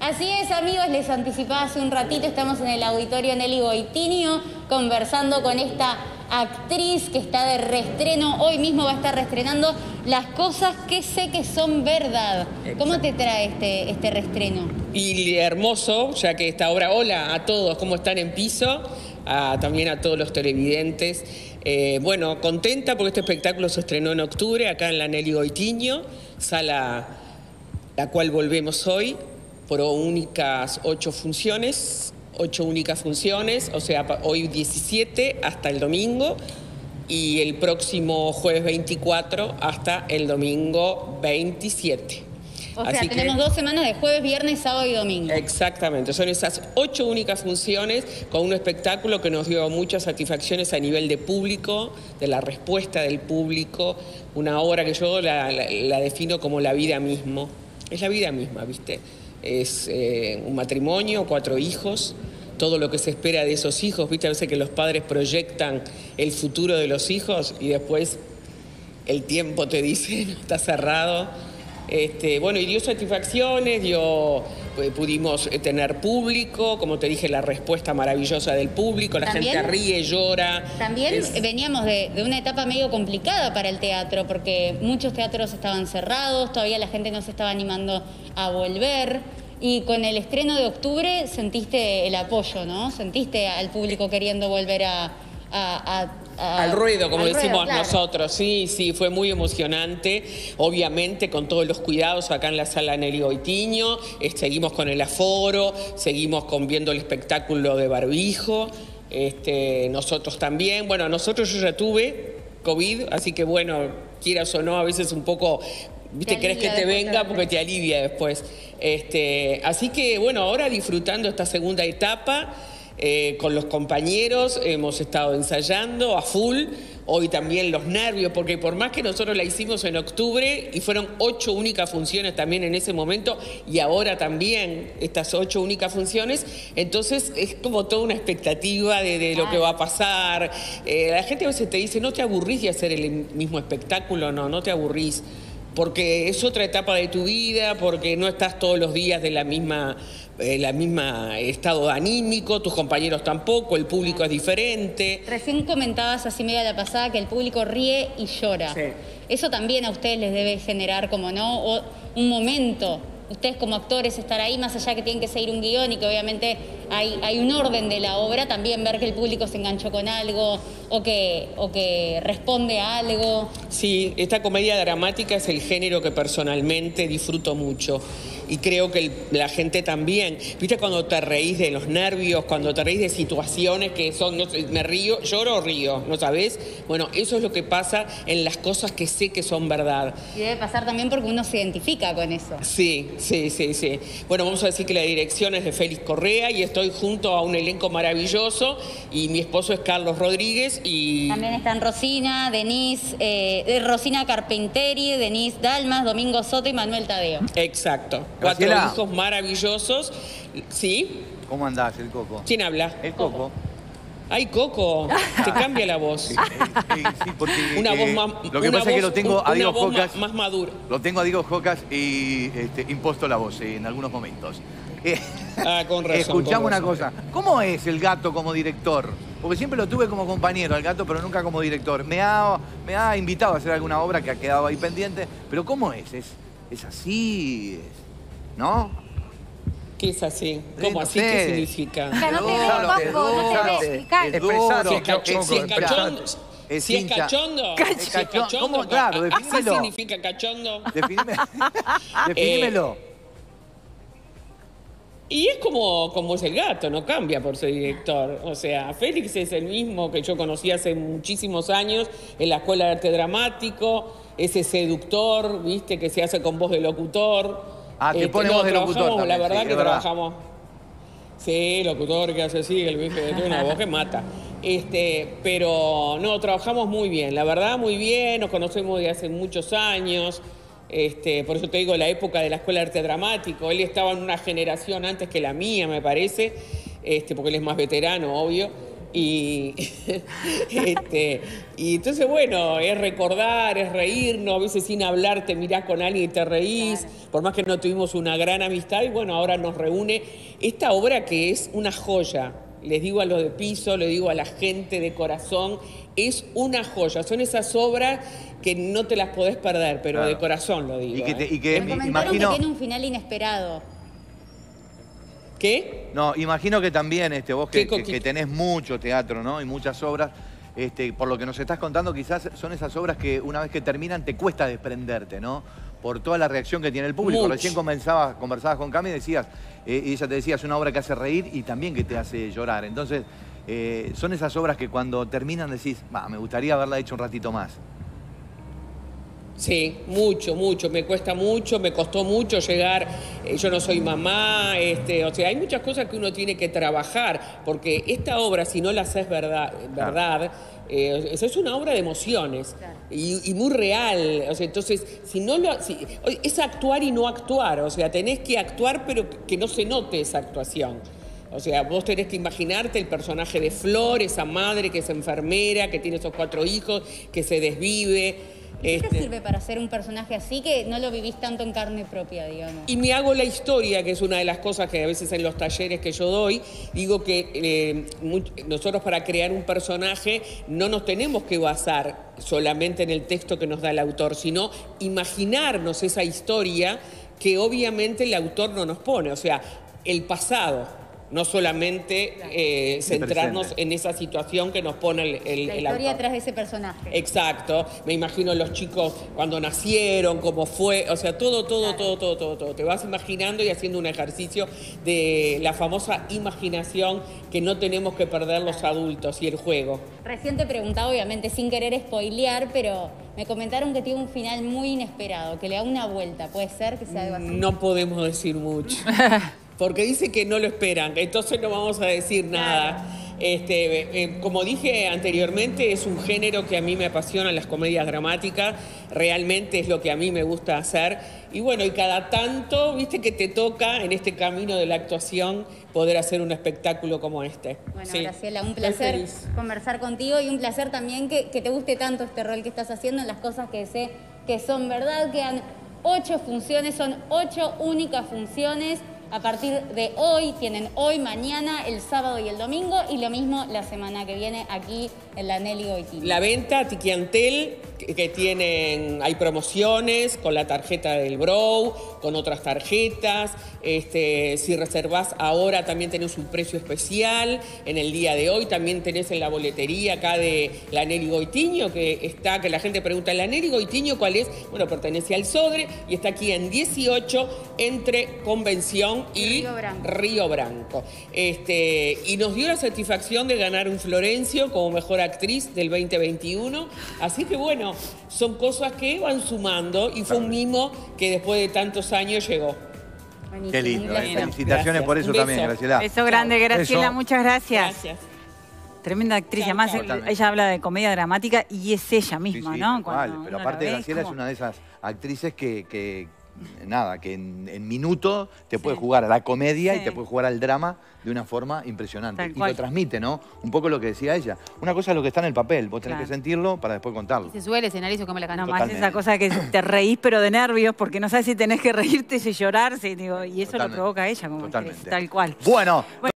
Así es, amigos, les anticipaba hace un ratito, estamos en el auditorio Nelly Goitiño conversando con esta actriz que está de reestreno. Hoy mismo va a estar reestrenando Las cosas que sé que son verdad. Exacto. ¿Cómo te trae este reestreno? Y hermoso, ya que esta obra, hola a todos, ¿cómo están en piso? También a todos los televidentes. Bueno, contenta porque este espectáculo se estrenó en octubre acá en la Nelly Goitiño, sala la cual volvemos hoy, por únicas 8 funciones, o sea, hoy 17 hasta el domingo y el próximo jueves 24 hasta el domingo 27. O sea, así tenemos 2 semanas de jueves, viernes, sábado y domingo. Exactamente, son esas 8 únicas funciones con un espectáculo que nos dio muchas satisfacciones a nivel de público, de la respuesta del público, una obra que yo la defino como la vida mismo. Es la vida misma, ¿viste? Es un matrimonio, 4 hijos, todo lo que se espera de esos hijos, ¿viste? A veces que los padres proyectan el futuro de los hijos y después el tiempo te dice, no, está cerrado. Bueno, y dio satisfacciones, pudimos tener público, como te dije, la respuesta maravillosa del público, la gente ríe, llora. También veníamos de una etapa medio complicada para el teatro, porque muchos teatros estaban cerrados, todavía la gente no se estaba animando a volver. Y con el estreno de octubre sentiste el apoyo, ¿no? Sentiste al público queriendo volver al ruedo, como decimos nosotros. Sí, fue muy emocionante. Obviamente con todos los cuidados acá en la sala Nelly Goitiño. Seguimos con el aforo, seguimos viendo el espectáculo de barbijo. Nosotros también. Bueno, nosotros yo ya tuve COVID, así que bueno, quieras o no, a veces un poco, ¿viste? Querés que te venga porque te alivia después. Así que bueno, ahora disfrutando esta segunda etapa. Con los compañeros hemos estado ensayando a full, hoy también los nervios, porque por más que nosotros la hicimos en octubre y fueron 8 únicas funciones también en ese momento y ahora también estas 8 únicas funciones, entonces es como toda una expectativa de lo que va a pasar. La gente a veces te dice, ¿no te aburrís de hacer el mismo espectáculo? No te aburrís, porque es otra etapa de tu vida, porque no estás todos los días de la misma estado anímico, tus compañeros tampoco, el público es diferente. Recién comentabas así media la pasada que el público ríe y llora. Sí. Eso también a ustedes les debe generar como, ¿no? Un momento. Ustedes como actores estar ahí, más allá que tienen que seguir un guión y que obviamente hay un orden de la obra, también ver que el público se enganchó con algo o que responde a algo. Sí, esta comedia dramática es el género que personalmente disfruto mucho y creo que la gente también. ¿Viste cuando te reís de los nervios, cuando te reís de situaciones que son, no sé, me río, lloro o río, ¿no sabés? Bueno, eso es lo que pasa en las cosas que sé que son verdad. Y debe pasar también porque uno se identifica con eso. Sí. Bueno, vamos a decir que la dirección es de Félix Correa y estoy junto a un elenco maravilloso y mi esposo es Carlos Rodríguez y... También están Rosina, Rosina Carpenteri, Denise Dalmas, Domingo Soto y Manuel Tadeo. Exacto. Graciela. 4 hijos maravillosos. ¿Sí? ¿Cómo andás, el Coco? ¿Quién habla? El Coco. Ay, Coco, te cambia la voz. Sí, porque una voz más... Lo que pasa es que lo tengo a Diego Jocas... más madura. Lo tengo a Diego Jocas y imposto la voz en algunos momentos. Con razón. Escuchame una cosa. ¿Cómo es el Gato como director? Porque siempre lo tuve como compañero al Gato, pero nunca como director. Me ha invitado a hacer alguna obra que ha quedado ahí pendiente. Pero ¿cómo es? ¿Es así? ¿No? ¿Qué es así? ¿Cómo así? ¿Qué significa? No te veo, Paco, no te veo. Si es cachondo. ¿Cómo? Claro, definímelo. ¿Qué significa cachondo? Definímelo. Y es como es el Gato, no cambia por ser director. O sea, Félix es el mismo que yo conocí hace muchísimos años en la Escuela de Arte Dramático, ese seductor, ¿viste? Que se hace con voz de locutor. Te pone voz de locutor también, la verdad sí, que trabajamos. Sí, locutor que hace así, el bife de una voz que mata. Pero no, trabajamos muy bien, la verdad muy bien, nos conocemos de hace muchos años. Por eso te digo, la época de la Escuela de Arte Dramático, él estaba en una generación antes que la mía, me parece, porque él es más veterano, obvio. Y, y entonces, bueno, es recordar, es reírnos, a veces sin hablar te mirás con alguien y te reís, claro. Por más que no tuvimos una gran amistad, y bueno, ahora nos reúne esta obra que es una joya. Les digo a los de piso, le digo a la gente de corazón, es una joya. Son esas obras que no te las podés perder, pero claro. De corazón lo digo. Me comentaron que tiene un final inesperado. ¿Qué? No, imagino que también vos que tenés mucho teatro, ¿no? Y muchas obras, por lo que nos estás contando, quizás son esas obras que una vez que terminan te cuesta desprenderte, ¿no? Por toda la reacción que tiene el público. Mucho. Recién conversabas con Cami y decías, y ella te decía, es una obra que hace reír y también que te hace llorar. Entonces, son esas obras que cuando terminan decís, me gustaría haberla hecho un ratito más. Sí, mucho, me cuesta mucho, me costó mucho llegar, yo no soy mamá, o sea, hay muchas cosas que uno tiene que trabajar, porque esta obra, si no la haces verdad, es una obra de emociones, claro. y muy real, o sea, entonces, es actuar y no actuar, o sea, tenés que actuar pero que no se note esa actuación. O sea, vos tenés que imaginarte el personaje de Flor, esa madre que es enfermera, que tiene esos 4 hijos, que se desvive. ¿Qué te sirve para ser un personaje así que no lo vivís tanto en carne propia, digamos? Y me hago la historia, que es una de las cosas que a veces en los talleres que yo doy, digo que nosotros para crear un personaje no nos tenemos que basar solamente en el texto que nos da el autor, sino imaginarnos esa historia que obviamente el autor no nos pone, o sea, el pasado. No solamente centrarnos en esa situación que nos pone el autor. La historia atrás de ese personaje. Exacto. Me imagino los chicos cuando nacieron, cómo fue, o sea, todo. Te vas imaginando y haciendo un ejercicio de la famosa imaginación que no tenemos que perder los adultos y el juego. Recién te preguntaba, obviamente, sin querer spoilear, pero me comentaron que tiene un final muy inesperado, que le da una vuelta. ¿Puede ser que sea algo así? No podemos decir mucho. Porque dice que no lo esperan, entonces no vamos a decir nada. Como dije anteriormente, es un género que a mí me apasiona, las comedias dramáticas, realmente es lo que a mí me gusta hacer. Y bueno, y cada tanto, viste que te toca en este camino de la actuación poder hacer un espectáculo como este. Bueno, sí. Graciela, un placer conversar contigo y un placer también que te guste tanto este rol que estás haciendo en las cosas que sé que son verdad. Quedan 8 funciones, son 8 únicas funciones. A partir de hoy, tienen hoy, mañana, el sábado y el domingo, y lo mismo la semana que viene aquí en la Nelly Goitini. La venta, Tiquiantel, que hay promociones con la tarjeta del Brow, con otras tarjetas. Si reservás ahora también tenés un precio especial. En el día de hoy también tenés en la boletería acá de la Nelly Goitiño, que la gente pregunta, ¿la Nelly Goitiño cuál es? Bueno, pertenece al Sodre y está aquí en 18 entre Convención y Río Branco. Y nos dio la satisfacción de ganar un Florencio como mejor actriz del 2021. Así que bueno, son cosas que van sumando y fue un mimo que después de tantos años llegó. Buenísimo. Qué lindo, felicitaciones. Gracias. Por eso también, Graciela. Beso grande, Graciela, Beso. Muchas gracias. Gracias. Tremenda actriz, además ella habla de comedia dramática y es ella misma, sí, ¿no? Pero aparte Graciela es una de esas actrices que en minuto te puede jugar a la comedia y te puede jugar al drama de una forma impresionante. Y lo transmite, ¿no? Un poco lo que decía ella. Una cosa es lo que está en el papel, vos tenés que sentirlo para después contarlo. Y se sube el escenario y se come la canción. No más esa cosa que te reís pero de nervios porque no sabes si tenés que reírte, si llorar, y eso lo provoca ella como actriz, tal cual. Bueno.